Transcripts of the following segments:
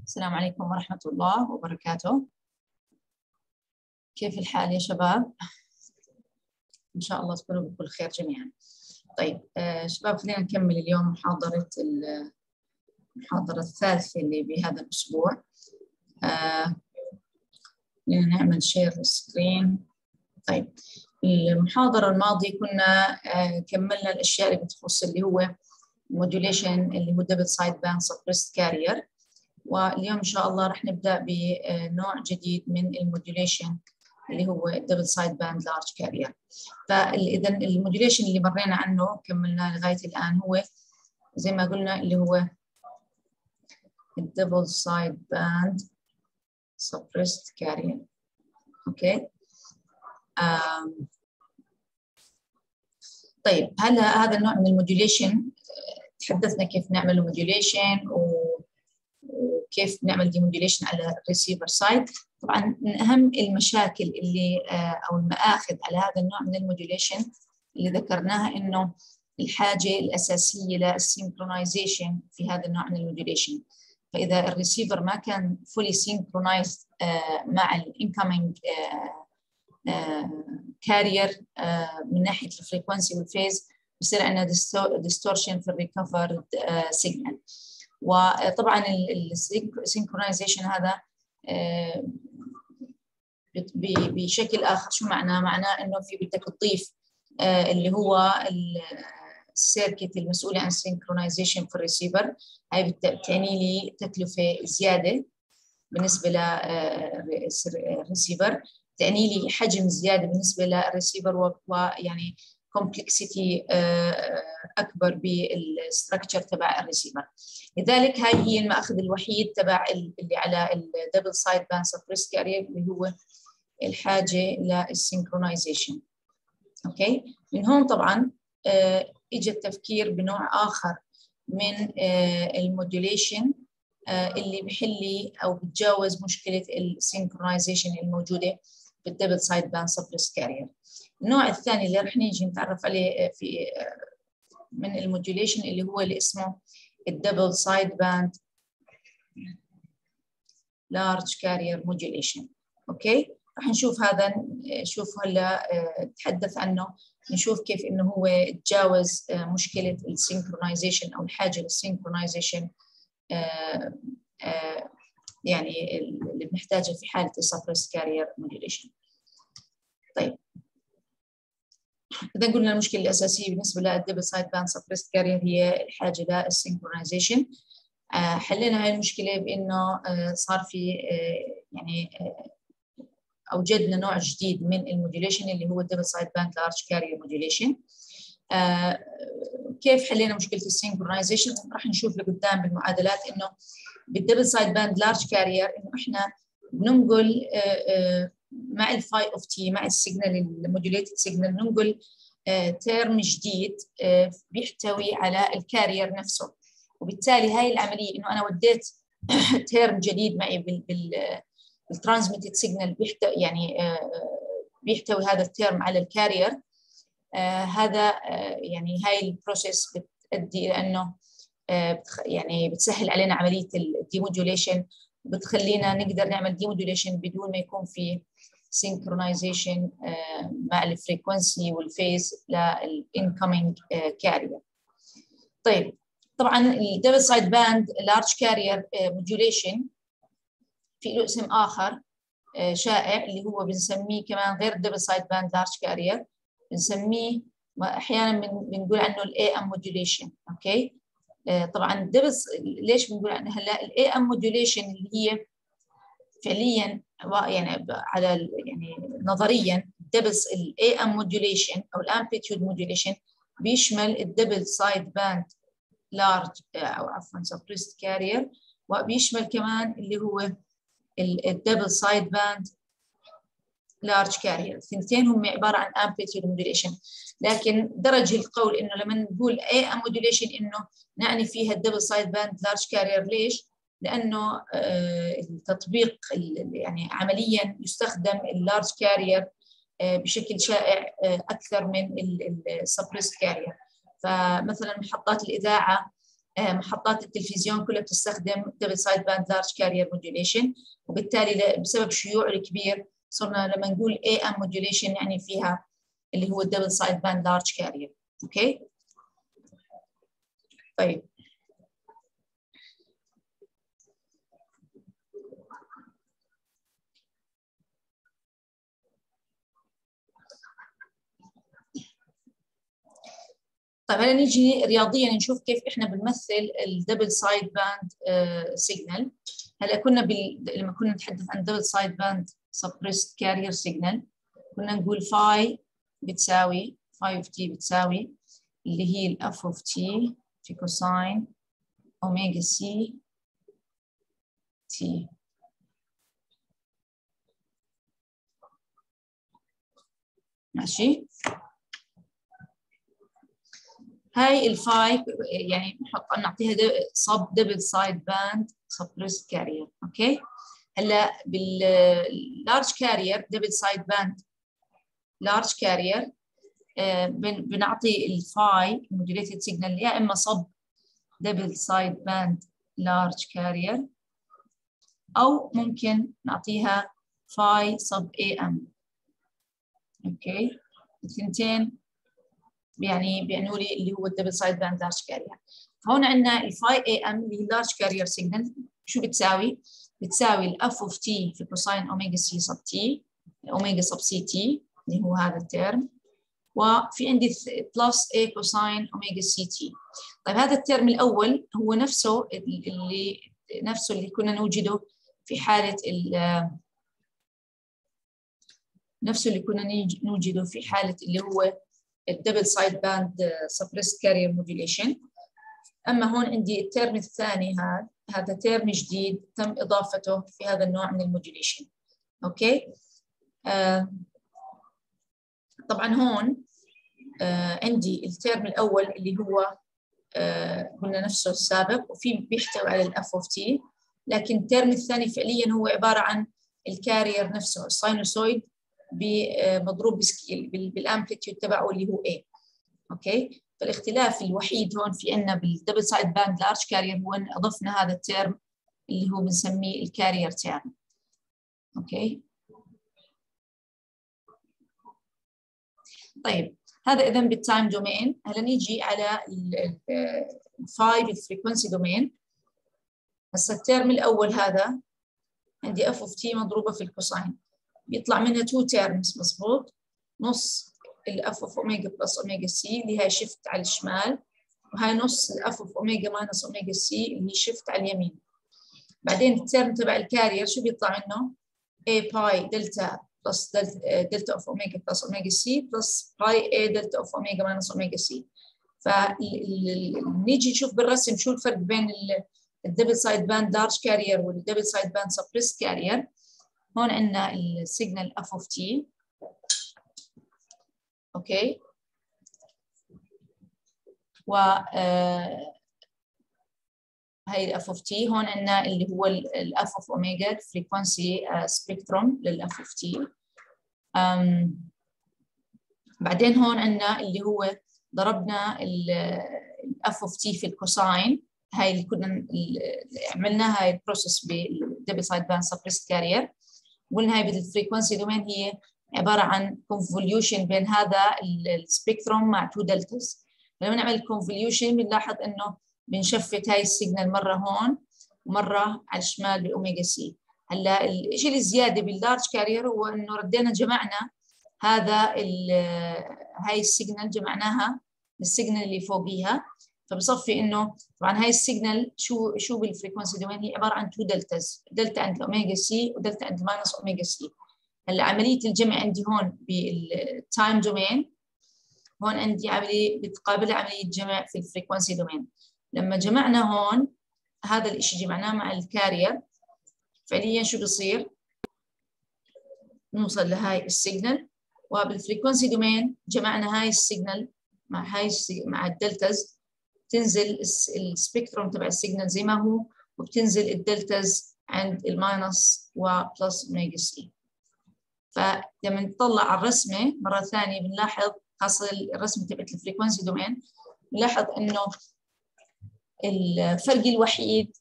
السلام عليكم ورحمة الله وبركاته. كيف الحال يا شباب؟ إن شاء الله تكونوا بكل خير جميعا. طيب شباب، خلينا نكمل اليوم المحاضرة الثالثة اللي بهذا الأسبوع. نعمل شير سكرين. طيب المحاضرة الماضية كنا كملنا الأشياء اللي بتخص اللي هو موديوليشن اللي هو دبل سايد باند سبريست كارير، واليوم إن شاء الله رح نبدأ بنوع جديد من الموديوليشن اللي هو دبل سايد باند لارج كارير. فإذا الموديوليشن اللي مرينا عنه كملناه لغاية الآن هو زي ما قلنا اللي هو الدبل سايد باند سبريست كارير. أوكي. طيب هذا النوع من الموديوليشن تحدثنا كيف نعمل موديوليشن وكيف نعمل ديموديوليشن على الريسيفر سايد. طبعا من اهم المشاكل اللي او المآخذ على هذا النوع من الموديوليشن اللي ذكرناها انه الحاجه الاساسيه للسينكرونايزيشن في هذا النوع من الموديوليشن. فاذا الريسيفر ما كان فولي سينكرونايزد مع الانكمينج كارير من ناحيه الفريكونسي والفيز، بصير عندنا ديستورشن في الريكفرد سيجنال. وطبعا السينكرونايزيشن هذا بشكل اخر شو معناه؟ معناه انه في بدك تضيف اللي هو السيركت المسؤوله عن السينكرونايزيشن في الريسيفر. هاي بتعني لي تكلفه زياده بالنسبه للريسيفر، تعني لي حجم زياده بالنسبه للريسيفر، ويعني كومبلكسيتي اكبر بالستركتشر تبع الريسيفر. لذلك هاي هي المأخذ الوحيد تبع اللي على الدبل سايد باند سبريست كارير اللي هو الحاجه للسينكرونايزيشن. اوكي. من هون طبعا اجى التفكير بنوع اخر من الموديوليشن اللي بحل او بتجاوز مشكله السينكرونايزيشن الموجوده بالدبل سايد باند سبريست كارير. النوع الثاني اللي رح نيجي نتعرف عليه في من الموديوليشن اللي هو اللي اسمه الدبل سايد باند لارج كارير موديوليشن. اوكي. رح نشوف هذا، نشوف هلا نتحدث عنه، نشوف كيف انه هو تجاوز مشكله السينكرونايزيشن او الحاجه للسينكرونايزيشن يعني اللي بنحتاجها في حاله السبريست كارير موديوليشن. طيب إذا قلنا المشكلة الأساسية بالنسبة للدبل سايد باند سبريست كارير هي الحاجة للسينكرونايزيشن. حلينا هاي المشكلة بإنه صار في يعني أوجدنا نوع جديد من الموديوليشن اللي هو الدبل سايد باند لارج كارير موديوليشن. كيف حلينا مشكلة السينكرونايزيشن؟ راح نشوف لقدام بالمعادلات إنه بالدبل سايد باند لارج كارير إنه إحنا بننقل مع الفاي اوف تي مع السيجنال الموديوليتد سيجنال ننقل تيرم جديد بيحتوي على الكارير نفسه، وبالتالي هاي العمليه انه انا وديت تيرم جديد معي بالترانسميتد سيجنال يعني بيحتوي هذا التيرم على الكارير. هذا يعني هاي البروسيس بتؤدي الى انه يعني بتسهل علينا عمليه الديموديوليشن، بتخلينا نقدر نعمل ديموديوليشن بدون ما يكون في سينكرونايزيشن مع الفريكونسي والفيز للانكمينج كارير. طيب طبعا الدبل سايد باند لارج كارير موديوليشن في له اسم اخر شائع اللي هو بنسميه كمان غير الدبل سايد باند لارج كارير، بنسميه احيانا بنقول عنه الاي ام موديوليشن. اوكي. طبعا ليش بنقول عنها هلا الاي ام موديوليشن اللي هي فعليا يعني على يعني نظريا الاي ام موديوليشن او الامبليتيود موديوليشن بيشمل الدبل سايد باند لارج او عفوا سبريست كارير، وبيشمل كمان اللي هو الدبل سايد باند لارج كارير. الاثنتين هم عباره عن امبليتيود موديوليشن، لكن درج القول انه لما نقول اي ام موديوليشن انه نعني فيها الدبل سايد باند لارج كارير. ليش؟ لانه التطبيق يعني عمليا يستخدم اللارج كارير بشكل شائع اكثر من السبريست كارير. فمثلا محطات الاذاعه محطات التلفزيون كلها بتستخدم دبل سايد باند لارج كارير موديوليشن، وبالتالي بسبب شيوعه الكبير صرنا لما نقول AM موديوليشن يعني فيها اللي هو الدبل سايد باند لارج كارير. اوكي طيب هلا نيجي رياضيا نشوف كيف احنا بنمثل الدبل سايد باند سيجنال. هلا كنا لما كنا نتحدث عن دبل سايد باند سبريست كارير سيجنال كنا نقول فاي بتساوي فاي اوف تي بتساوي اللي هي الاف اوف تي في كوساين اوميجا سي تي. ماشي، هاي الفاي يعني نعطيها صب دبل سايد باند سبريست كارير. اوكي هلا باللارج كارير دبل سايد باند لارج كارير بنعطي الفاي موديوليتد سيجنال يا اما صب دبل سايد باند لارج كارير او ممكن نعطيها فاي صب AM. اوكي الثنتين يعني بيعنوا لي اللي هو الدبل سايد باند لارج كارير. فهون عندنا الفاي AM اللي هي لارج كارير سيجنال شو بتساوي؟ بتساوي الاف اوف تي في كوساين اوميجا سي صب تي اوميجا صب سي تي اللي هو هذا الترم، وفي عندي بلس A كوساين اوميجا سي تي. طيب هذا الترم الاول هو نفسه اللي كنا نوجده في حاله نفسه اللي كنا نوجده في حاله اللي هو الدبل سايد باند سبريست كارير موديوليشن. اما هون عندي الترم الثاني هذا ترم جديد تم اضافته في هذا النوع من الموديوليشن. اوكي طبعا هون عندي الترم الاول اللي هو قلنا نفسه السابق وفي بيحتوي على الاف اوف تي، لكن الترم الثاني فعليا هو عباره عن الكارير نفسه الساينوسويد مضروب بالامبليتيود تبعه اللي هو A. اوكي فالاختلاف الوحيد هون في عندنا بالدبل سايد باند لارج كارير هو ان اضفنا هذا الترم اللي هو بنسميه الكارير ترم. اوكي طيب هذا اذا بالتايم دومين. هلا نيجي على الفاي بالفريكونسي دومين. هسه الترم الاول هذا عندي اف اوف تي مضروبه في الكوساين بيطلع منها 2 تيرمز مضبوط، نص الاف اوف اوميجا بلس اوميجا سي اللي هي شيفت على الشمال، وهي نص الاف اوف اوميجا ماينس اوميجا سي اللي هي شيفت على اليمين. بعدين الترم تبع الكارير شو بيطلع منه؟ A باي دلتا بلس دلتا اوف اوميجا بلس اوميجا سي بلس باي A دلتا اوف اوميجا ماينس اوميجا سي. فنيجي نشوف بالرسم شو الفرق بين الدبل سايد باند لارج كارير والدبل سايد باند سبريست كارير. هون عندنا السيجنال اف اوف تي. اوكي و هاي الاف اوف تي. هون عندنا اللي هو الاف اوف اوميجا الفريكونسي سبيكتروم للاف اوف تي. بعدين هون عندنا اللي هو ضربنا الاف اوف تي في الكوساين، هاي اللي كنا عملناها هاي البروسيس بالدبل سايد باند سبريست كارير. قلنا هاي بالفريكونسي دومين هي عباره عن كونفوليوشن بين هذا السبيكتروم مع 2 دلتاز. لما نعمل كونفوليوشن بنلاحظ انه بنشفت هاي السيجنال مره هون ومره على الشمال بالاوميجا سي. هلا الشيء الزياده باللارج كارير هو انه ردينا جمعنا هاي السيجنال جمعناها بالسيجنال اللي فوقيها، فبصفي انه طبعا هاي السيجنال شو بالفريكونسي دومين هي عباره عن 2 دلتاز، دلتا عند الاوميجا سي ودلتا عند الماينس اوميجا سي. هلا عمليه الجمع عندي هون بالتايم دومين، هون عندي عمليه بتقابلها عمليه جمع في الفريكونسي دومين. لما جمعنا هون هذا الشيء جمعناه مع الكارير فعليا شو بصير؟ نوصل لهاي السيجنال، وبالفريكونسي دومين جمعنا هاي السيجنال مع الدلتاز، تنزل السبيكتروم تبع السيجنال زي ما هو، وبتنزل الدلتاز عند الماينس وبلس اوميجا سي. فلما نطلع على الرسمه مره ثانيه بنلاحظ خاصه الرسمه تبعت الفريكونسي دومين، بنلاحظ انه الفرق الوحيد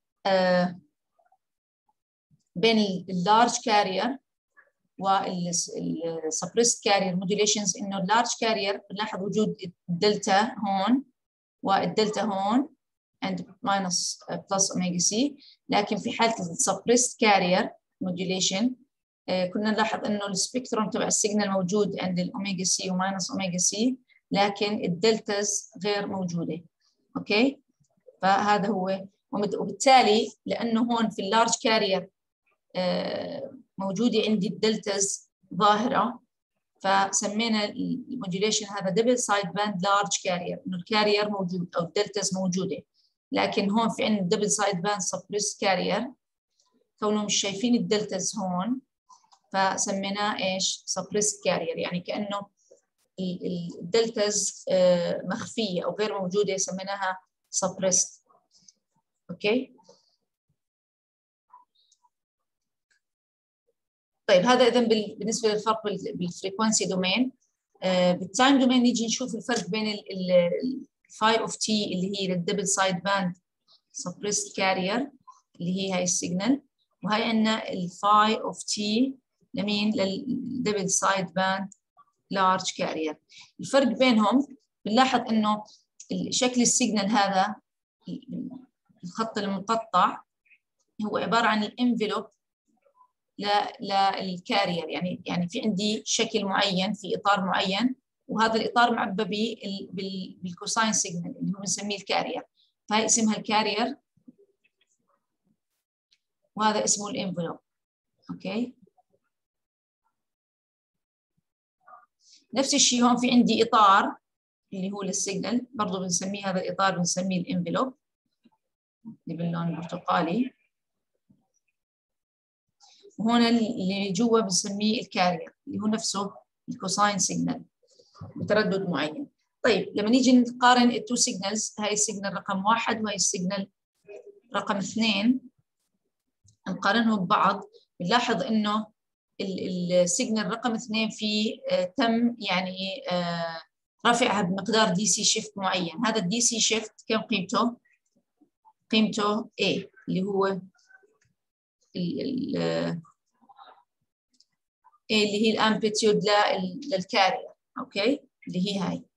بين اللارج كارير والسبريست كارير موديوليشنز انه اللارج كارير بنلاحظ وجود الدلتا هون والدلتا هون and minus plus omega c، لكن في حالة السبريست كارير موديوليشن كنا نلاحظ انه السبيكتروم تبع السيجنال موجود عند الاوميجا سي وماينس اوميجا سي، لكن الدلتاز غير موجوده. اوكي، فهذا هو. وبالتالي لانه هون في اللارج كارير موجوده عندي الدلتاز ظاهره، فسمينا الموديوليشن هذا دبل سايد باند لارج كارير، انه الكارير موجود او الدلتاز موجوده. لكن هون في عندنا دبل سايد باند سبريست كارير، كونهم مش شايفين الدلتاز هون فسميناه ايش؟ سبريست كارير، يعني كانه الدلتاز مخفيه او غير موجوده، سميناها سبريست. اوكي، طيب هذا اذا بالنسبه للفرق بالفريكونسي دومين. بالتايم دومين نيجي نشوف الفرق بين الفاي اوف تي اللي هي للدبل سايد باند سبريست كارير اللي هي هاي السيجنال، وهي عندنا الفاي اوف تي لمين؟ للدبل سايد باند لارج كارير. الفرق بينهم بنلاحظ انه شكل السيجنال هذا الخط المقطع هو عباره عن الانفلوب للكارير، يعني في عندي شكل معين في اطار معين، وهذا الاطار معبى بالكوساين سيجنال اللي هو بنسميه الكارير، فهي اسمها الكارير وهذا اسمه الانفلوب. اوكي، نفس الشيء هون في عندي اطار اللي هو للسيجنال، برضه بنسميه هذا الاطار بنسميه الانفلوب اللي باللون البرتقالي، وهون اللي جوا بنسميه الكارير اللي هو نفسه الكوساين سيجنال بتردد معين. طيب لما نيجي نقارن التو سيجنالز، هاي السيجنال رقم 1 وهي السيجنال رقم 2، نقارنهم ببعض، بنلاحظ انه السيجنال رقم 2 في تم يعني رفعها بمقدار دي سي شيفت معين. هذا الدي سي شيفت كم قيمته؟ قيمته A اللي هو اللي هي الامبليتيود للكارير. اوكي، اللي هي هاي.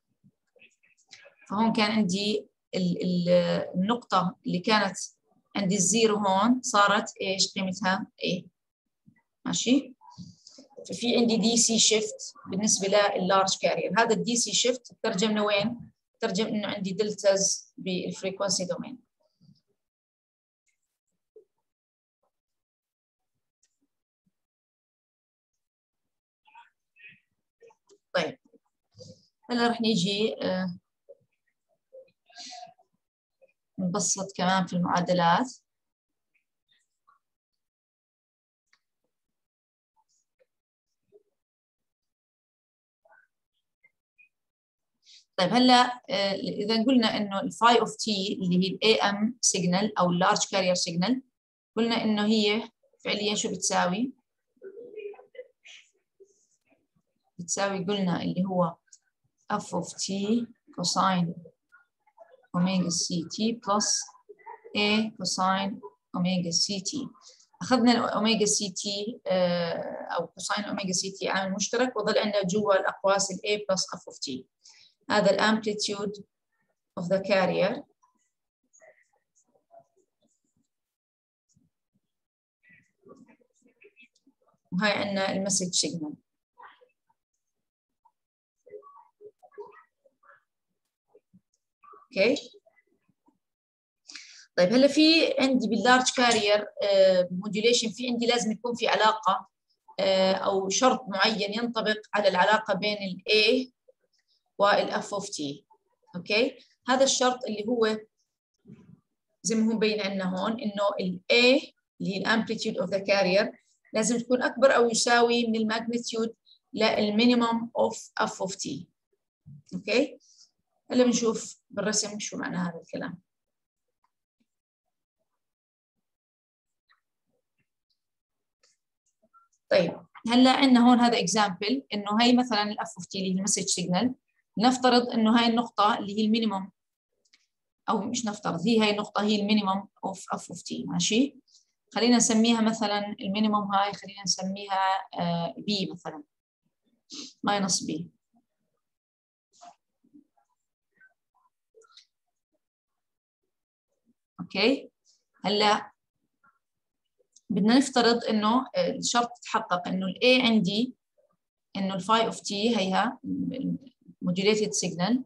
فهون كان عندي النقطة اللي كانت عندي الزيرو هون صارت ايش قيمتها؟ A. ماشي؟ ففي عندي دي سي شيفت بالنسبة لللارج كارير. هذا الدي سي شيفت ترجم لوين؟ ترجم انه عندي دلتاز بالفريكونسي دومين. طيب هلا رح نيجي نبسط كمان في المعادلات. طيب هلا اذا قلنا انه الفاي اوف تي اللي هي الاي ام سيجنال او اللارج كارير سيجنال، قلنا انه هي فعليا شو بتساوي؟ بتساوي قلنا اللي هو اف اوف تي كوساين اوميجا سي تي بلس اي كوساين اوميجا سي تي. اخذنا الاوميجا سي تي او كوساين اوميجا سي تي عامل مشترك، وظل عندنا جوا الاقواس الاي بلس اف اوف تي. هذا الامبليتيود of the carrier وهي عندنا المسج سيجنال. اوكي، طيب هلا في عندي باللارج كارير موديوليشن، في عندي لازم يكون في علاقه او شرط معين ينطبق على العلاقه بين الاي والاف اوف تي. اوكي، هذا الشرط اللي هو زي ما هو مبين عندنا هون، انه الاي اللي هي الامبليتيود اوف ذا كارير لازم تكون اكبر او يساوي من الماجنتيود للمينيمم اوف اف اوف تي. اوكي، هلا بنشوف بالرسم شو معنى هذا الكلام. طيب هلا عندنا هون هذا اكزامبل، انه هي مثلا الاف اوف تي اللي هي المسج سيجنال، نفترض انه هاي النقطه اللي هي المينيمم او مش نفترض، هي النقطه هي المينيمم اوف اف اوف تي. ماشي، خلينا نسميها مثلا المينيمم هاي، خلينا نسميها بي مثلا، ماينس بي. اوكي، هلا بدنا نفترض انه الشرط تحقق، انه الاي عندي، انه الفاي اوف تي هيها modulated signal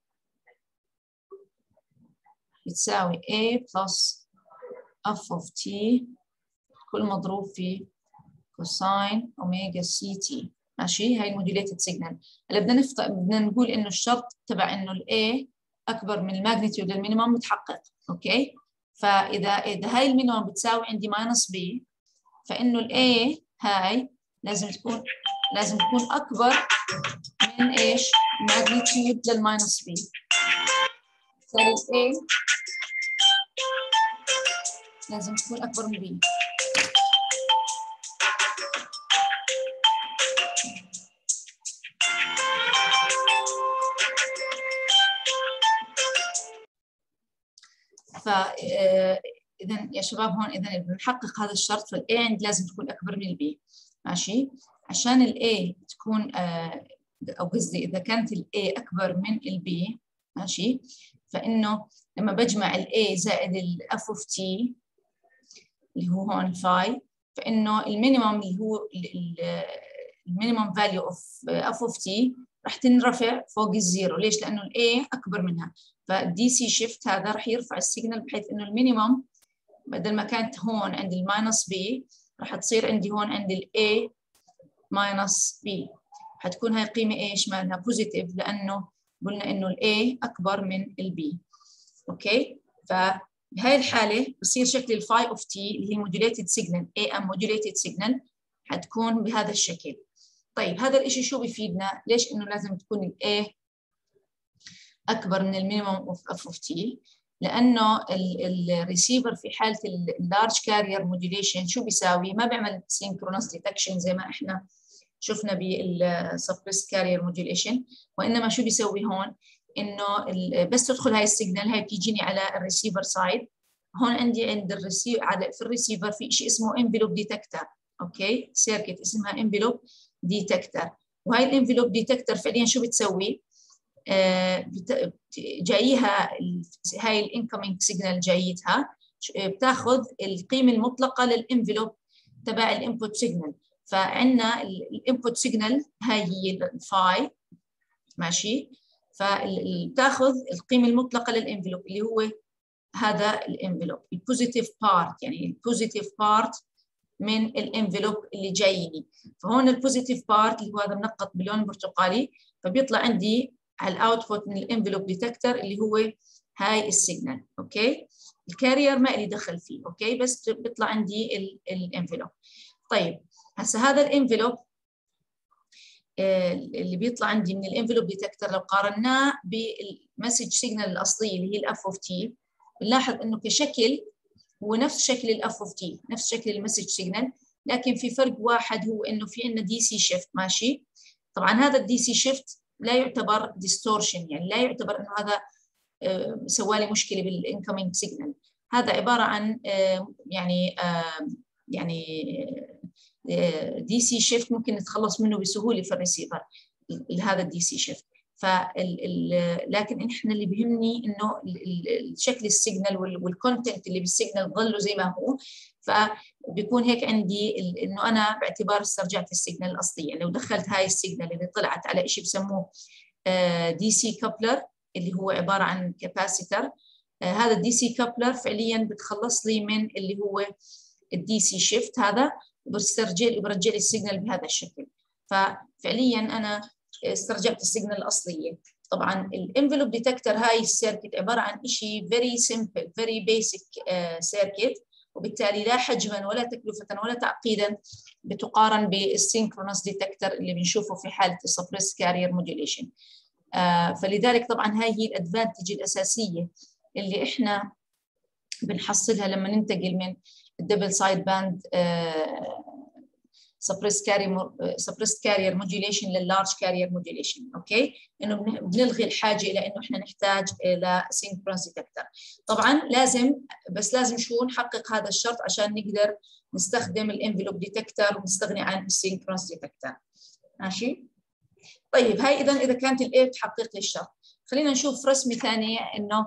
بتساوي A plus f of t كل مضروب في كوساين اوميجا سي تي. ماشي، هاي الموديوليتد سيجنال. هلا بدنا نقول انه الشرط تبع انه الاي اكبر من الماجنتيود المينيمم متحقق. اوكي، فاذا هاي المينيمم بتساوي عندي ماينس بي، فانه الاي هاي لازم تكون اكبر من ايش؟ ماجنتيود للماينس بي. بالتالي الاي لازم تكون اكبر من بي. فاذا يا شباب هون اذا بنحقق هذا الشرط، فالاي عندي لازم تكون اكبر من البي. ماشي، عشان الاي تكون او قصدي اذا كانت الاي اكبر من البي، ماشي، فانه لما بجمع الاي زائد الاف اوف تي اللي هو هون الفاي، فانه المينيمم اللي هو المينيمم فاليو اوف اف اوف تي راح تنرفع فوق الزيرو. ليش؟ لانه الاي اكبر منها. فالدي سي شيفت هذا راح يرفع السيجنال بحيث انه المينيمم بدل ما كانت هون عند الماينس بي راح تصير عندي هون عند الاي ماينس بي. حتكون هاي القيمه ايش مالها؟ بوزيتيف، لانه قلنا انه الاي اكبر من البي. اوكي، فبهاي الحاله بصير شكل الفاي اوف تي اللي هي موديوليتد سيجنال، اي ام موديوليتد سيجنال، حتكون بهذا الشكل. طيب هذا الشيء شو بيفيدنا؟ ليش انه لازم تكون الاي اكبر من المينيمم اوف اف اوف تي؟ لانه الريسيفر في حاله اللارج كارير موديوليشن شو بيساوي؟ ما بيعمل سينكرونس ديتكشن زي ما احنا شفنا بالسبريس كارير موديوليشن، وانما شو بيسوي هون؟ انه بس تدخل هاي السيجنال، هاي بتيجيني على الريسيفر سايد. هون عندي عند في الريسيفر في شيء اسمه انفلوب ديتكتور. اوكي، سيركت اسمها انفلوب ديتكتور. وهي الانفلوب ديتكتور فعليا شو بتسوي؟ جايها هاي الانكمينج سيجنال، جايتها بتاخذ القيمه المطلقه للانفلوب تبع الانبوت سيجنال. فعندنا الانبوت سيجنال هاي هي الفاي، ماشي، فبتاخذ القيمه المطلقه للانفلوب اللي هو هذا الانفلوب البوزيتيف بارت، يعني البوزيتيف بارت من الانفلوب اللي جايني. فهون البوزيتيف بارت اللي هو هذا منقط بلون برتقالي، فبيطلع عندي على الاوتبوت من الانفلوب ديتكتور اللي هو هاي السيجنال. اوكي، الكارير ما لي دخل فيه. اوكي، بس بيطلع عندي الانفلوب. طيب هسه هذا الانفلوب اللي بيطلع عندي من الانفلوب ديتكتور لو قارناه بالمسج سيجنال الاصليه اللي هي الاف اوف تي، بنلاحظ انه كشكل هو نفس شكل الاف اوف تي، نفس شكل المسج سيجنال، لكن في فرق واحد، هو انه في عندنا دي سي شيفت. ماشي، طبعا هذا الدي سي شيفت لا يعتبر ديستورشن، يعني لا يعتبر انه هذا سوالي مشكله بالانكمينج سيجنال. هذا عباره عن دي سي شيفت ممكن نتخلص منه بسهوله في الريسيفر، هذا الدي سي شيفت. لكن احنا اللي بيهمني انه الشكل السيجنال والكونتنت اللي بالسيجنال ضلوا زي ما هو. فبيكون هيك عندي انه انا باعتبار استرجعت السيجنال الاصليه. يعني لو دخلت هاي السيجنال اللي طلعت على شيء بسموه دي سي كابلر اللي هو عباره عن كاباسيتر، هذا الدي سي كابلر فعليا بتخلص لي من اللي هو الدي سي شيفت هذا، برجع لي السيجنال بهذا الشكل. ففعليا انا استرجعت السيجنال الاصليه. طبعا الانفلوب ديتكتور هاي السيركت عباره عن شيء فيري سمبل فيري بيسك سيركت، وبالتالي لا حجما ولا تكلفه ولا تعقيدا بتقارن بالسينكرونس ديتكتور اللي بنشوفه في حاله السبريس كارير موديوليشن. فلذلك طبعا هاي هي الادفانتج الاساسيه اللي احنا بنحصلها لما ننتقل من الدبل سايد باند suppressed carrier modulation لللارج carrier modulation. اوكي، انه بنلغي الحاجه الى انه احنا نحتاج الى synchronous detector. طبعا لازم شو نحقق هذا الشرط عشان نقدر نستخدم الانفلوب ديتكتور ونستغني عن السينكرونس ديتكتور. ماشي؟ طيب هاي اذا كانت الاي بتحقق لي الشرط، خلينا نشوف رسمه ثانيه انه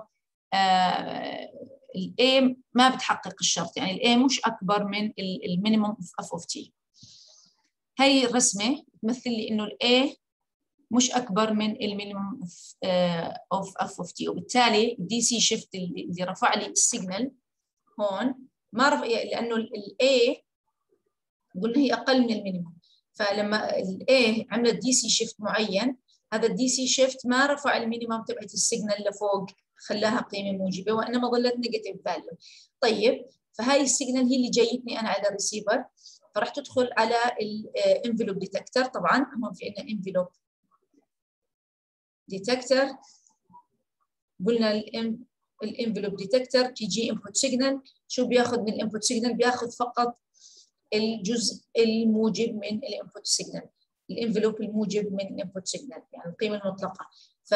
الاي ما بتحقق الشرط، يعني الاي مش اكبر من المينيموم اف اوف تي. هاي الرسمه بتمثل لي انه الاي مش اكبر من المينيموم اوف اف اوف تي، وبالتالي الدي سي شيفت اللي رفع لي السيجنال هون ما رفع، لانه الاي قلنا هي اقل من المينيموم، فلما الاي عملت دي سي شيفت معين، هذا الدي سي شيفت ما رفع المينيموم تبعت السيجنال لفوق خلاها قيمه موجبه، وانما ظلت نيجاتيف فاليو. طيب فهاي السيجنال هي اللي جايتني انا على الريسيفر، فراح تدخل على الانفلوب ديتكتور. طبعا هون في عندنا انفلوب ديتكتور، قلنا الانفلوب ديتكتور تيجي انبوت سيجنال، شو بياخذ من الانبوت سيجنال؟ بياخذ فقط الجزء الموجب من الانبوت سيجنال، الانفلوب الموجب من الانبوت سيجنال، يعني القيمه المطلقه.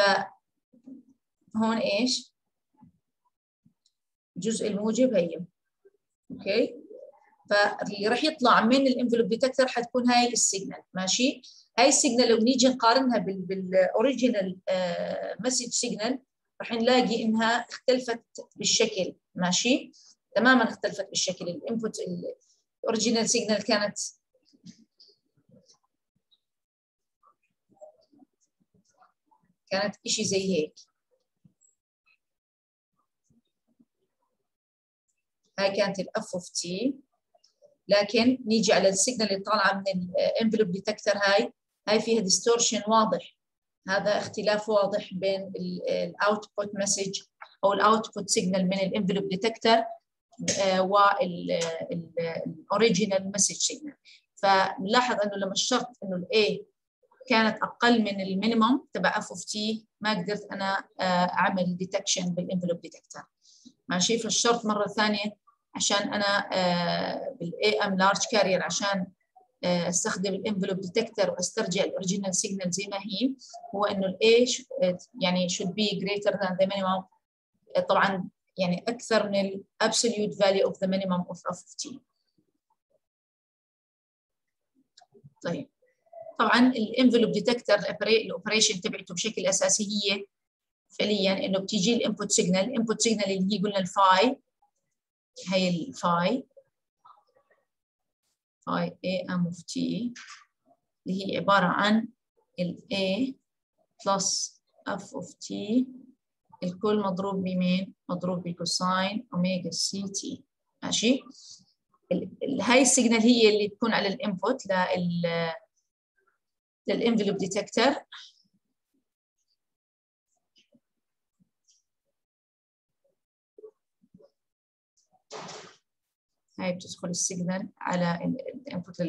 فهون ايش؟ الجزء الموجب هي. اوكي، فاللي راح يطلع من الانفلوب ديتكتور حتكون هاي السيجنال. ماشي؟ هاي السيجنال لو نيجي نقارنها بالاوريجينال مسج سيجنال راح نلاقي انها اختلفت بالشكل. ماشي؟ تماما اختلفت بالشكل. الانبوت الاوريجينال سيجنال كانت شيء زي هيك. هاي كانت الاف اوف تي، لكن نيجي على السيجنال اللي طالعه من الانفلوب ديتكتور، هاي فيها ديستورشن واضح. هذا اختلاف واضح بين الاوتبوت مسج او الاوتبوت سيجنال من الانفلوب ديتكتور والاوريجينال مسج سيجنال. فنلاحظ انه لما الشرط انه الاي كانت اقل من المينيمم تبع اف اوف تي، ما قدرت انا اعمل ديتكشن بالانفلوب ديتكتور. ماشي؟ فالشرط مره ثانيه عشان انا بالاي ام لارج كارير عشان استخدم الانفلوب ديتكتور واسترجع الاوريجينال سيجنال زي ما هي، هو انه الاي يعني should be greater than the minimum، طبعا يعني اكثر من ال absolute value of the minimum of f of t. طيب طبعا الانفلوب ديتكتور الاوبريشن تبعته بشكل اساسي هي فعليا انه بتيجي الانبوت سيجنال، الانبوت سيجنال اللي هي قلنا الفاي، هي الفاي A M of T اللي هي عبارة عن ال A plus F of T الكل مضروب بمين؟ مضروب بكوساين أوميجا سي تي. ماشي؟ هاي السيجنال هي اللي تكون على الانبوت للانفلوب ديتكتور. هاي بتدخل السيجنال على الانبوت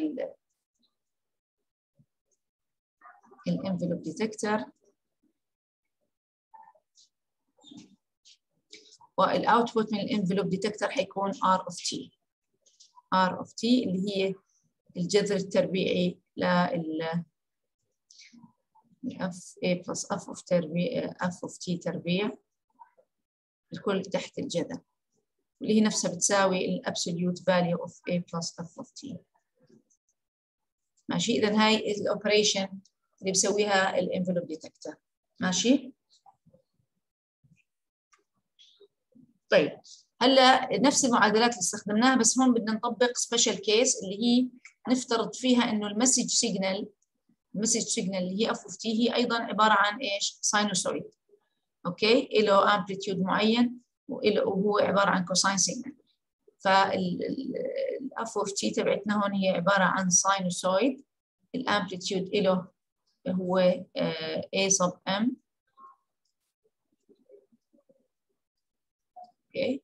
الانفلوب ديتكتور، والاوتبوت من الانفلوب ديتكتور حيكون R of T. R of T اللي هي الجذر التربيعي لل F A plus F of تربيع F of T تربيع الكل تحت الجذر، واللي هي نفسها بتساوي ال absolute value of A plus F of T. ماشي؟ إذا هاي الأوبريشن اللي بسويها الانفلوب ديتكتور. ماشي؟ طيب هلا نفس المعادلات اللي استخدمناها، بس هون بدنا نطبق سبيشال كيس اللي هي نفترض فيها انه المسج سيجنال اللي هي اف اوف تي هي ايضا عباره عن ايش؟ ساينوسويد. اوكي؟ له امبليتيود معين وهو عباره عن كوساين سيجنال. فالاف اوف تي تبعتنا هون هي عباره عن ساينوسويد، الامبليتيود له هو A sub M. اوكي.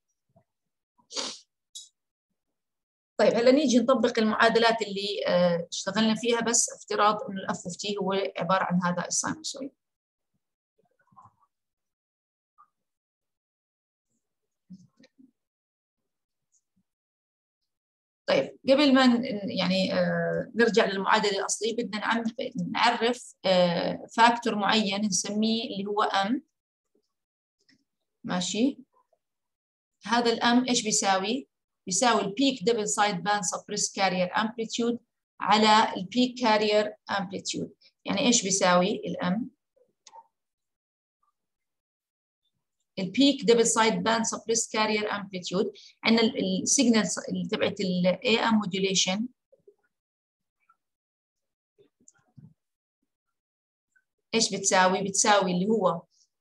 طيب هلا نيجي نطبق المعادلات اللي اشتغلنا فيها، بس افتراض انه الاف اوف تي هو عباره عن هذا الساينوسويد. طيب قبل ما يعني نرجع للمعادلة الأصلية، بدنا نعرف فاكتور معين نسميه اللي هو M. ماشي، هذا الام ايش بيساوي؟ بيساوي البيك دبل سايد باند سبريس كارير امبليتيود على البيك كارير امبليتيود. يعني ايش بيساوي الام؟ البيك دبل سايد باند سبريس كارير امبليتيود، عندنا السيجنال اللي تبعت الاي ام موديوليشن ايش بتساوي؟ بتساوي اللي هو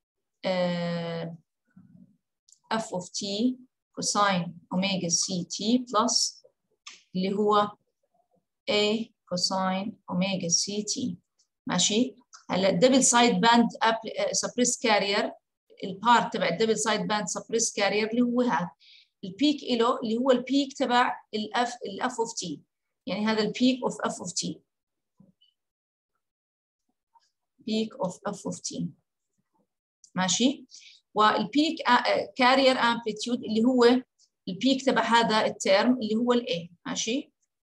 اف اوف تي كوساين اوميجا سي تي بلس اللي هو A كوساين اوميجا سي تي. ماشي، هلا الدبل سايد باند سبريس كارير، البارت تبع الدبل سايد باند سبريس كارير اللي هو هذا البيك له اللي هو البيك تبع الاف اوف تي، يعني هذا البيك اوف اف اوف تي، بيك اوف اف اوف تي. ماشي، والبيك كارير امبليتيود اللي هو البيك تبع هذا الترم اللي هو الاي. ماشي،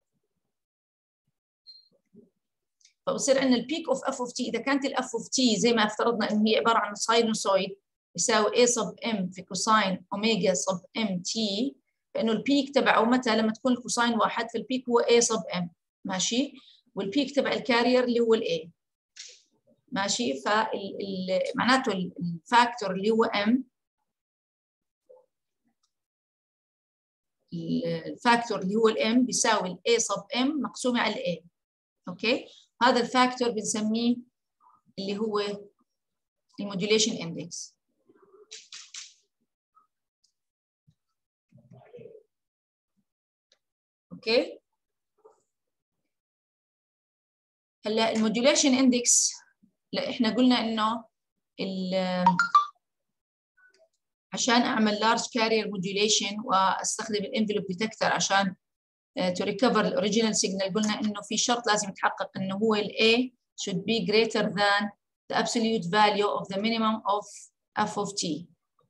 فبصير عندنا البيك اوف اف اوف تي، اذا كانت الاف اوف تي زي ما افترضنا انه هي عباره عن ساينوسويد يساوي A سب ام في كوساين اوميجا سب ام تي، فانه البيك تبعه متى؟ لما تكون الكوساين واحد، فالبيك هو A سب ام. ماشي، والبيك تبع الكارير اللي هو الاي. ماشي، معناته الفاكتور اللي هو ام، الفاكتور اللي هو الام بيساوي الاي سب ام مقسومه على الاي. اوكي، هذا الفاكتور بنسميه اللي هو الموديوليشن اندكس. اوكي، هلا الموديوليشن اندكس، لا احنا قلنا انه عشان اعمل لارج كارير موديوليشن واستخدم الانفلوب ديتكتور عشان to recover the original signal، قلنا انه في شرط لازم يتحقق انه هو ال A should be greater than the absolute value of the minimum of f of t.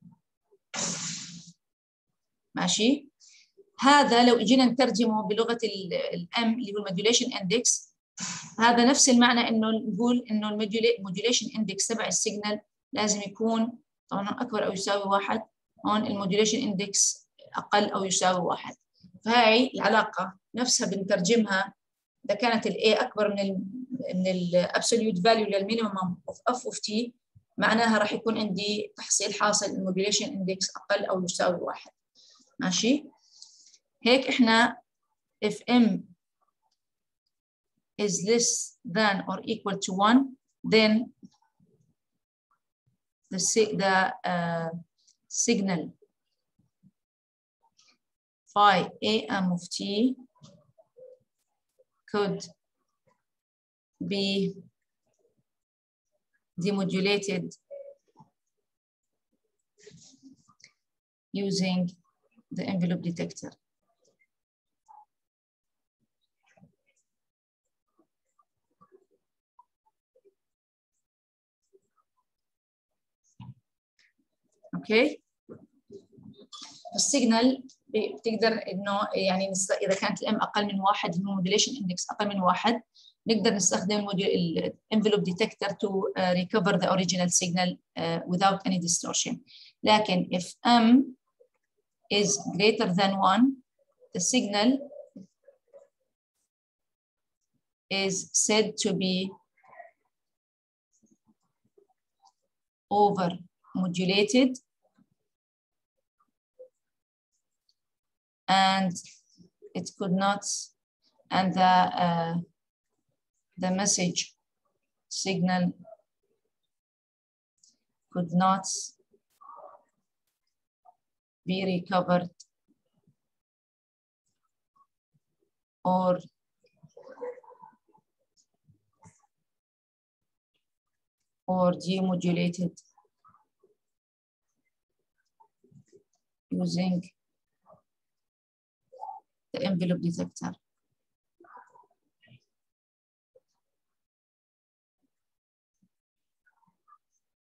ماشي، هذا لو اجينا نترجمه بلغه الام اللي هو الموديوليشن اندكس، هذا نفس المعنى انه نقول انه الموديوليشن اندكس تبع السيجنال لازم يكون طبعا اكبر او يساوي 1، هون الموديوليشن اندكس اقل او يساوي 1. فهي العلاقه نفسها بنترجمها اذا كانت الاي اكبر من الابسوليوت فاليو للمينيمم اوف اف اوف تي، معناها راح يكون عندي تحصيل حاصل الموديوليشن اندكس اقل او يساوي 1. ماشي، هيك احنا if m is less than or equal to 1 then the signal phi am of t could be demodulated using the envelope detector. اوكي، السيجنال بتقدر انه يعني اذا كانت الام اقل من 1 الموديوليشن اندكس اقل من 1 نقدر نستخدم الانفلوب ديتكتور to recover the original signal without any distortion. لكن if m is greater than 1 the signal is said to be over modulated and it could not, and the message signal could not be recovered or demodulated using the envelope detector.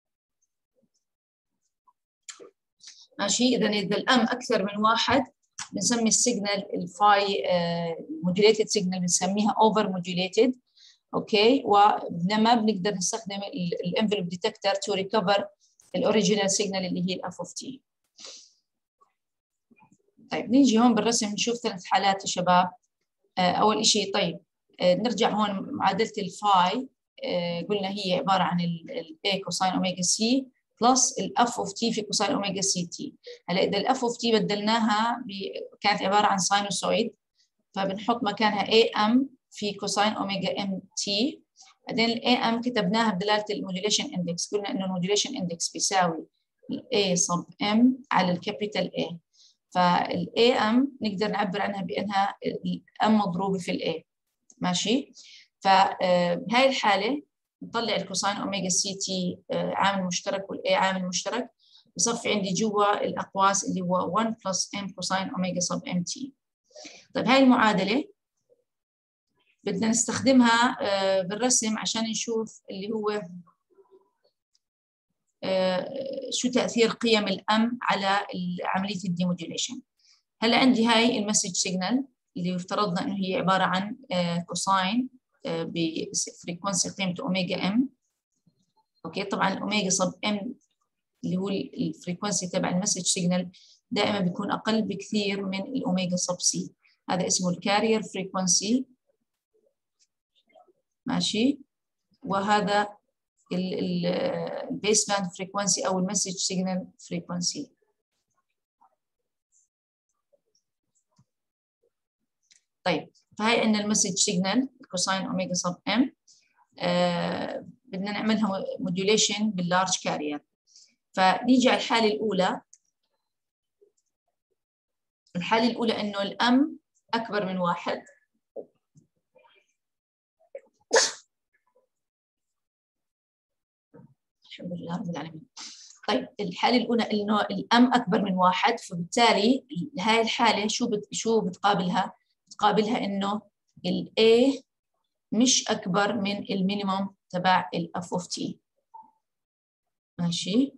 ماشي، إذا الأم أكثر من 1 بنسمي السيجنال الفاي موديوليتد سيجنال بنسميها اوفر موديوليتد. اوكي، وما بنقدر نستخدم الانفلوب ديتكتور تو ريكفر الاوريجينال سيجنال اللي هي الاف اوف تي. طيب نيجي هون بالرسم نشوف 3 حالات يا شباب. اول شيء طيب نرجع هون معادله الفاي. قلنا هي عباره عن الاي كوساين اوميجا سي بلس الاف اوف تي في كوساين اوميجا سي تي. هلا اذا الاف اوف تي بدلناها كانت عباره عن ساينوسويد، فبنحط مكانها اي ام في كوساين اوميجا ام تي. بعدين الاي ام كتبناها بدلاله الموديوليشن اندكس، قلنا انه الموديوليشن اندكس بيساوي الاي صب ام على الكابيتال اي. فالاي ام نقدر نعبر عنها بانها الام مضروبه في الاي. ماشي. فهاي الحاله نطلع الكوساين اوميجا سي تي عامل مشترك والاي عامل مشترك، بصفي عندي جوا الاقواس اللي هو 1 بلس ام كوساين اوميجا صب ام تي. طيب هاي المعادله بدنا نستخدمها بالرسم عشان نشوف اللي هو شو تاثير قيم الام على عمليه الديموديوليشن. هلا عندي هاي المسج سيجنال اللي افترضنا انه هي عباره عن كوساين بفريكونسي قيمته اوميجا ام. اوكي، طبعا الاوميجا صب ام اللي هو الفريكونسي تبع المسج سيجنال دائما بيكون اقل بكثير من الاوميجا صب سي. هذا اسمه الكارير فريكونسي. ماشي. وهذا البيس باند فريكونسي او المسج سيجنال فريكونسي. طيب فهي عندنا المسج سيجنال كوساين اوميجا صب ام. بدنا نعملها موديوليشن باللارج كارير. فنيجي على الحاله الاولى. الحاله الاولى انه الام اكبر من 1. الحمد لله رب العالمين. طيب الحاله الاولى انه الام اكبر من 1، فبالتالي هاي الحاله شو بتقابلها؟ بتقابلها انه الاي مش اكبر من المينيموم تبع الاف اوف تي. ماشي.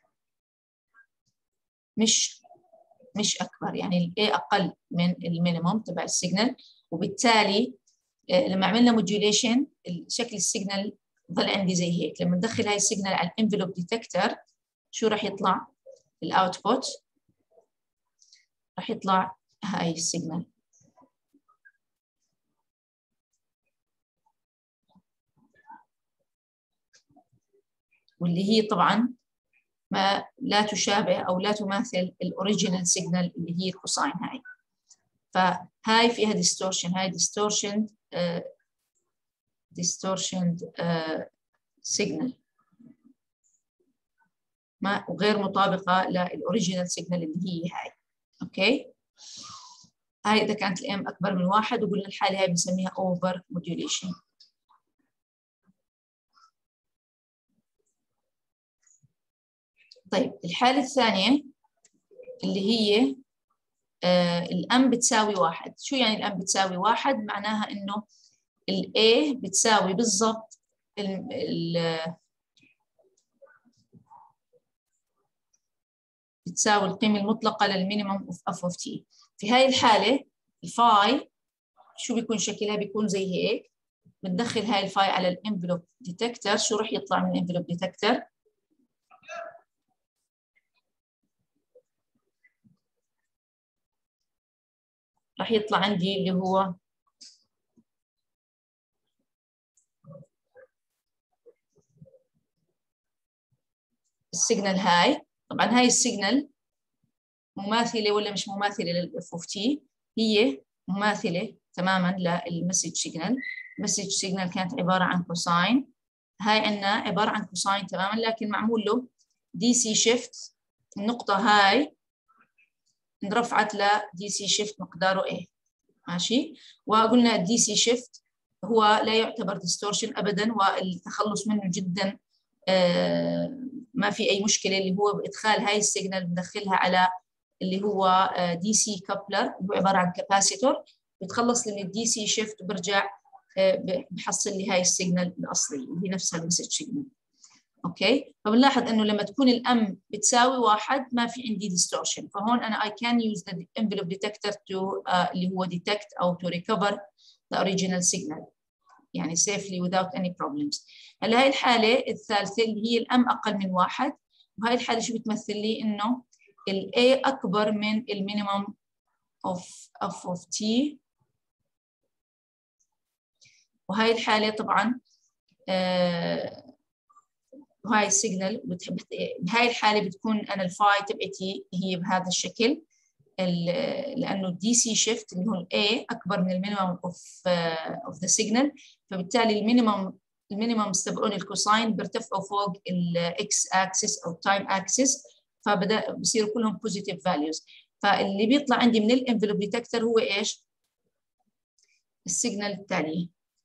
مش اكبر، يعني الاي اقل من المينيموم تبع السيجنال، وبالتالي لما عملنا موديوليشن شكل السيجنال ظل عندي زي هيك. لما ندخل هاي السيجنال على الانفلوب ديتكتور شو راح يطلع؟ الاوتبوت راح يطلع هاي السيجنال. واللي هي طبعا ما لا تشابه او لا تماثل الاوريجينال سيجنال اللي هي الكوساين هاي. فهاي فيها ديستورشن، هاي ديستورشن سيجنال ما وغير مطابقه للاوريجينال سيجنال اللي هي هاي. اوكي، هاي اذا كانت الام اكبر من 1 وقلنا الحاله هاي بنسميها اوفر موديوليشن. طيب الحاله الثانيه اللي هي الام بتساوي 1. شو يعني الام بتساوي 1؟ معناها انه الاي بتساوي بالضبط بتساوي القيمه المطلقه للمينيموم اوف اف اوف تي. في هاي الحاله الفاي شو بيكون شكلها؟ بيكون زي هيك. بندخل هاي الفاي على الانفلوب ديتكتور. شو راح يطلع من الانفلوب ديتكتور؟ راح يطلع عندي اللي هو السيجنال هاي. طبعا هاي السيجنال مماثله ولا مش مماثله للاف اوف تي؟ هي مماثله تماما للمسج سيجنال. المسج سيجنال كانت عباره عن كوساين. هاي عندنا عباره عن كوساين تماما، لكن معمول له دي سي شيفت. النقطه هاي انرفعت لدي سي شيفت مقداره A. ماشي. وقلنا الدي سي شيفت هو لا يعتبر ديستورشن ابدا، والتخلص منه جدا ما في اي مشكله، اللي هو بادخال هاي السيجنال بندخلها على اللي هو دي سي كابلر اللي هو عباره عن كاباسيتور. بتخلص من الدي سي شيفت وبرجع بحصل لي هاي السيجنال الاصلي اللي هي نفسها المسج سيجنال. اوكي. فبنلاحظ انه لما تكون الام بتساوي 1 ما في عندي distortion. فهون انا I can use the envelope detector to اللي هو detect او to recover the original signal يعني safely without any problems. هلا هاي الحالة الثالثة اللي هي الام اقل من 1، وهاي الحالة شو بتمثل لي؟ انه ال A اكبر من المينيمم of T. وهاي الحالة طبعا وهاي السيجنال بهاي الحالة بتكون أنا الفاي تبعتي هي بهذا الشكل، لأنه الدي سي شيفت اللي هو الA أكبر من المينيمم of the signal، فبالتالي المينيمم تبعون الكوساين بيرتفعوا فوق الإكس أكسس أو التايم أكسس، فبدأ بصيروا كلهم positive values. فاللي بيطلع عندي من الانفلوب ديتكتور هو إيش؟ السيجنال التالي.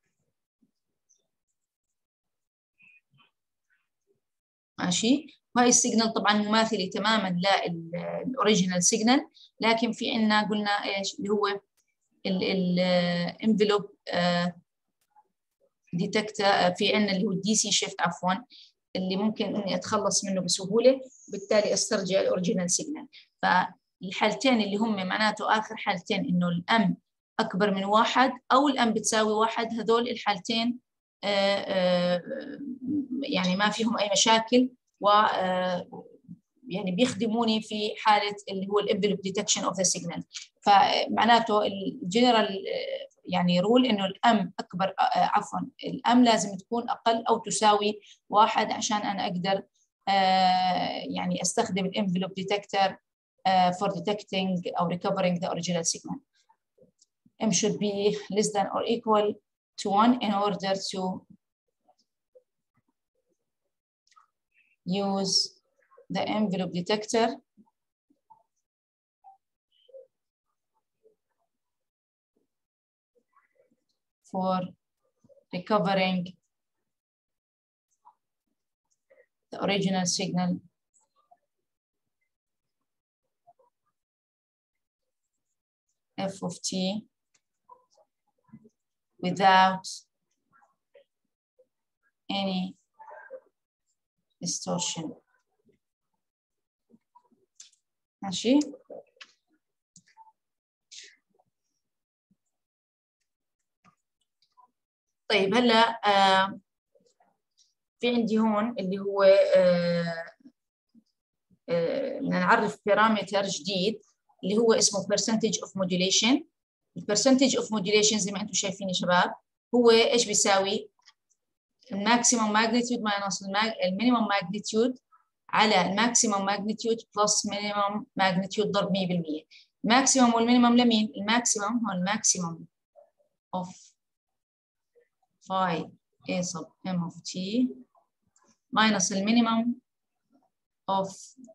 ماشي. وهي السيجنال طبعا مماثله تماما للاوريجينال سيجنال، لكن في عندنا قلنا ايش اللي هو الانفلوب ديتكتور، في عندنا اللي هو الدي سي شيفت عفوا، اللي ممكن اني اتخلص منه بسهوله، بالتالي استرجع الاوريجينال سيجنال. فالحالتين اللي هم معناته اخر حالتين انه الام اكبر من 1 او الام بتساوي 1، هذول الحالتين يعني ما فيهم اي مشاكل، و يعني بيخدموني في حاله اللي هو الانفلوب ديتكشن اوف ذا سيجنال. فمعناته الجنرال يعني رول انه الام اكبر عفوا الام لازم تكون اقل او تساوي 1 عشان انا اقدر يعني استخدم الانفلوب ديتكتور for detecting or recovering the original signal. M should be less than or equal to 1 in order to use the envelope detector for recovering the original signal f of t without any distortion. ماشي. طيب هلا في عندي هون اللي هو بدنا نعرف بارامتر جديد اللي هو اسمه percentage of modulation. البرسنتج اوف موديوليشن زي ما انتم شايفين يا شباب هو ايش بيساوي؟ الماكسيمم ماجنتيود ماينس المينيمم ماجنتيود على الماكسيمم ماجنتيود بلس مينيمم ماجنتيود ضرب 100%. الماكسيمم والمينيمم لمين؟ الماكسيمم هو الماكسيمم اوف phi a sub m of t minus المينيمم of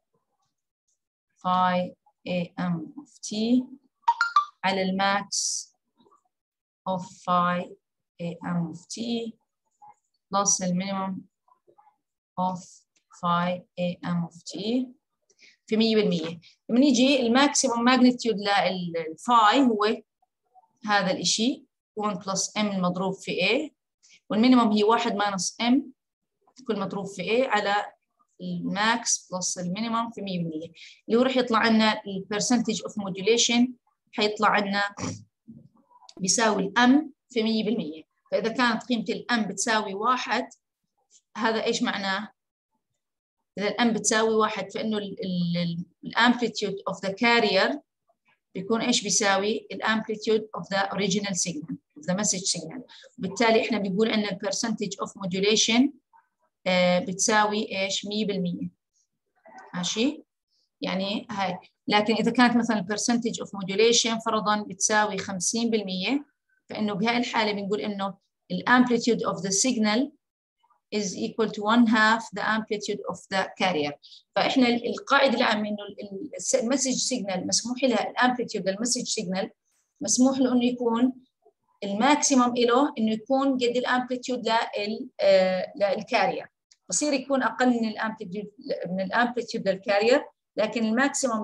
phi a m of t على الماكس of phi a m of t plus المينيمم of phi a m of t في 100%. لما نيجي الماكسيمم ماجنتيود للفاي هو هذا الشيء 1 بلس m المضروب في a، والمينيمم هي 1 ماينس m كل مضروب في a على الماكس بلس المينيمم في 100%، اللي هو راح يطلع لنا البرسنتج اوف موديوليشن حيطلع لنا بيساوي الام في 100%. فاذا كانت قيمه الام بتساوي 1 هذا ايش معناه؟ اذا الام بتساوي 1 فانه الامبليتيود اوف ذا كارير بيكون ايش بيساوي؟ الامبليتيود اوف ذا اوريجينال سيجنال اوف ذا مسج سيجنال، وبالتالي احنا بنقول ان البرسنتج اوف موديوليشن بتساوي ايش؟ 100%. ماشي؟ يعني هاي، لكن اذا كانت مثلا البرسنتج اوف موديوليشن فرضا بتساوي 50%، فانه بهاي الحاله بنقول انه الامبليتيود اوف ذا سيجنال is equal to 1/2 the amplitude of the carrier. فاحنا القاعده العامه انه المسج سيجنال مسموح لها الامبليتيود للمسج سيجنال مسموح له انه يكون الماكسيمم له انه يكون قد الامبليتيود للكارير، بصير يكون اقل من الامبليتيود للكارير، لكن الماكسيمم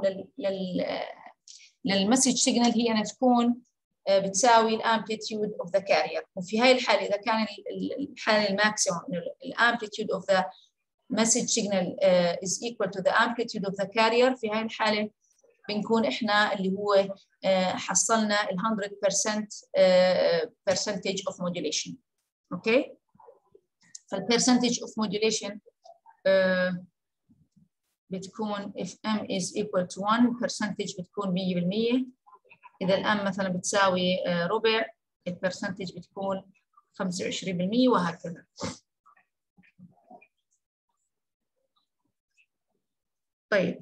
للمسج سيجنال هي انها تكون بتساوي الامبليتيود اوف ذا كارير. وفي هاي الحاله اذا كان الحاله الماكسيمم انه الامبليتيود اوف ذا message signal is equal to the amplitude of the carrier. في هاي الحالة بنكون إحنا اللي هو حصلنا ال 100% percentage of modulation. أوكي؟ فال percentage of modulation بتكون if m is equal to 1 percentage بتكون 100%. إذا الآن مثلا بتساوي ربع البرسنتج بتكون 25% وهكذا. طيب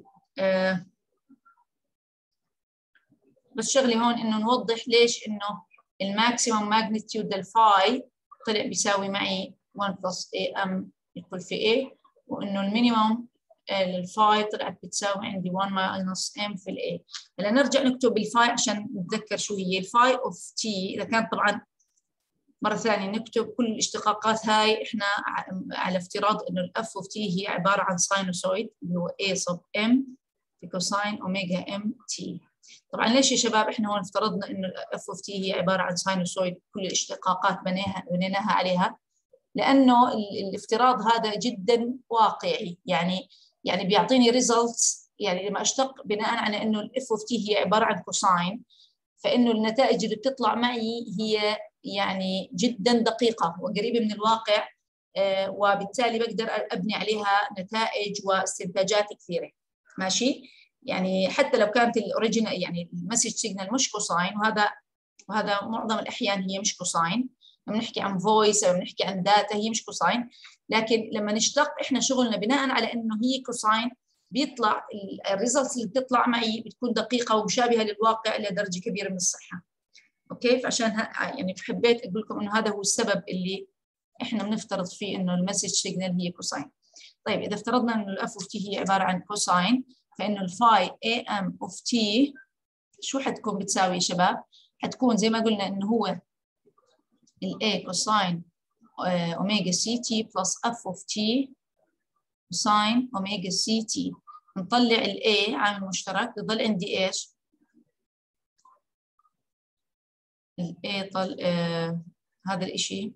بس شغلي هون إنه نوضح ليش إنه الماكسيموم ماجنتيود الفاي طلع بيساوي معي 1 plus am equal في a، وإنه المينيموم الفاي طلعت بتساوي عندي 1 minus m في ال a. هلا نرجع نكتب الفاي عشان نتذكر شو هي الفاي اوف تي. إذا كان طبعا مرة ثانية نكتب كل الاشتقاقات هاي إحنا على افتراض إنه الاف اوف تي هي عبارة عن ساينوسويد اللي هو a sub m في كوساين أوميجا m t. طبعا ليش يا شباب إحنا هون افترضنا إنه الاف اوف تي هي عبارة عن ساينوسويد كل الاشتقاقات بنيناها عليها؟ لأنه الافتراض هذا جدا واقعي، يعني بيعطيني results. يعني لما أشتق بناء على إنه الاف اوف تي هي عبارة عن كوساين، فإنه النتائج اللي بتطلع معي هي يعني جدا دقيقة وقريبة من الواقع، وبالتالي بقدر أبني عليها نتائج واستنتاجات كثيرة. ماشي؟ يعني حتى لو كانت الأوريجينال يعني المسج سيجنال مش كوساين، وهذا معظم الأحيان هي مش كوساين. لما نحكي عن فويس أو نحكي عن داتا هي مش كوساين، لكن لما نشتق إحنا شغلنا بناء على إنه هي كوساين بيطلع الريزلتس اللي بتطلع معي بتكون دقيقة ومشابهة للواقع لدرجة كبيرة من الصحة. اوكي؟ فعشان يعني حبيت اقول لكم انه هذا هو السبب اللي احنا بنفترض فيه انه المسج سيجنال هي كوساين. طيب اذا افترضنا انه الاف اوف تي هي عباره عن كوساين، فانه الفاي اي ام اوف تي شو حتكون بتساوي يا شباب؟ حتكون زي ما قلنا انه هو الاي كوساين اوميجا سي تي بلس اف اوف تي كوساين اوميجا سي تي. نطلع الاي عامل مشترك بضل عندي ايش؟ الاي هذا الاشي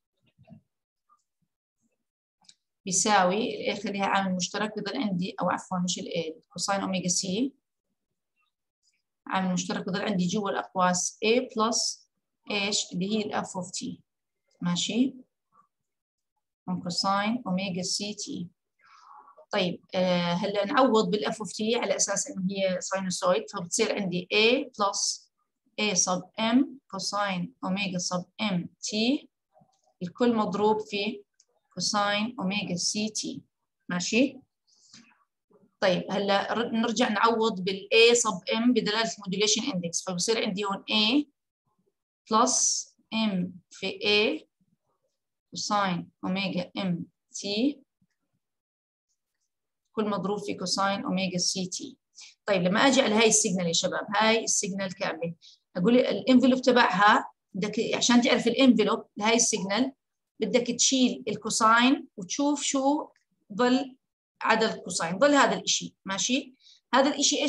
بيساوي الاي خليها عامل مشترك بضل عندي، او عفوا مش الاي، كوساين اوميجا سي عامل مشترك بضل عندي جوا الاقواس a بلس ايش اللي هي الاف اوف تي. ماشي؟ من كوساين اوميجا سي تي. طيب هلا نعوض بالاف اوف تي على اساس انه هي ساينوسويد، فبتصير عندي a بلس a sub m كوساين اوميجا sub m t الكل مضروب في كوساين اوميجا سي تي. ماشي؟ طيب هلا نرجع نعوض بال A sub m بدلالة الموديوليشن اندكس، فبصير عندي هون A بلس m في A كوساين اوميجا m t كل مضروب في كوساين اوميجا سي تي. طيب لما اجي على هاي السيجنال يا شباب، هاي السيجنال كامله، اقول الانفلوب تبعها بدك عشان تعرف الانفلوب لهاي السيجنال بدك تشيل الكوساين وتشوف شو ضل عدد الكوساين، ضل هذا الشيء. ماشي؟ هذا الشيء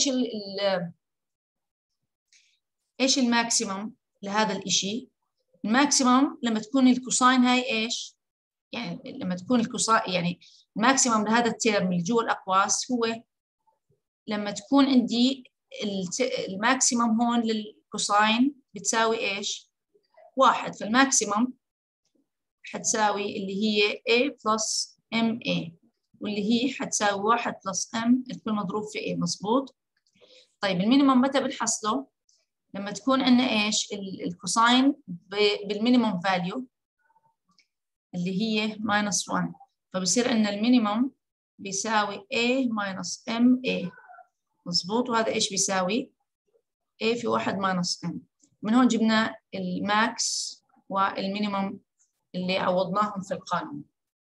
ايش الماكسيمم لهذا الشيء؟ الماكسيمم لما تكون الكوساين هاي ايش؟ يعني لما تكون الكوساين يعني الماكسيمم لهذا التيرم اللي جوا الاقواس هو لما تكون عندي الماكسيمم هون للكوساين بتساوي ايش؟ 1. فالماكسيمم حتساوي اللي هي A plus MA، واللي هي حتساوي 1 plus M الكل مضروب في A. مظبوط؟ طيب المينيمم متى بنحصله؟ لما تكون عندنا ايش؟ الكوساين بالمينيمم فاليو اللي هي -1، فبصير عندنا المينيمم بيساوي A minus MA. مظبوط؟ وهذا ايش بيساوي؟ A في 1 minus M. من هون جبنا الماكس والمينيمم اللي عوضناهم في القانون.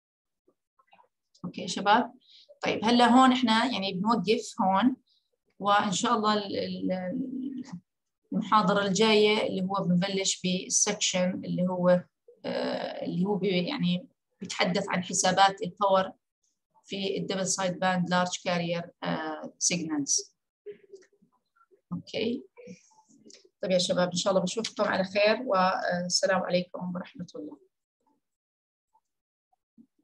اوكي شباب؟ طيب هلا هون احنا يعني بنوقف هون، وان شاء الله المحاضرة الجاية اللي هو بنبلش بالسكشن اللي هو يعني بيتحدث عن حسابات الباور في الدبل سايد باند لارج كارير سيجنالز. اوكي طيب يا شباب ان شاء الله بشوفكم على خير، والسلام عليكم ورحمة الله.